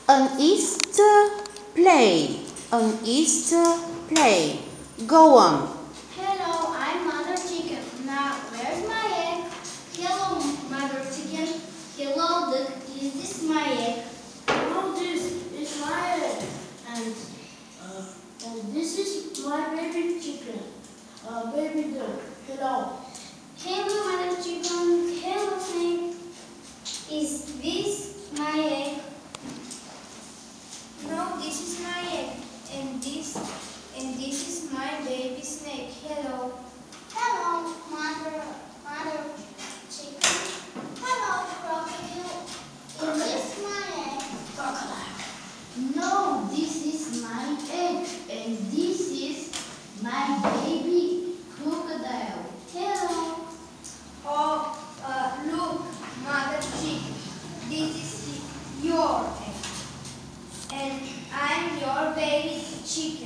An Easter play. An Easter play. Go on. Hello, I'm Mother Chicken. Now, where's my egg? Hello, Mother Chicken. Hello, Duck. Is this my egg? Oh, this is my egg, and this is my baby chicken, baby duck. Hello. Hello, Mother Chicken. Hello, Snake. Is this my egg? No, this is my egg, and this is my baby snake. Hello. Hello, Mother Chicken. Hello, crocodile. Is this my egg? Crocodile. No, this is my egg, and this is my baby crocodile. Hello. Oh, look, Mother Chicken. This is your egg, and I'm your baby chicken.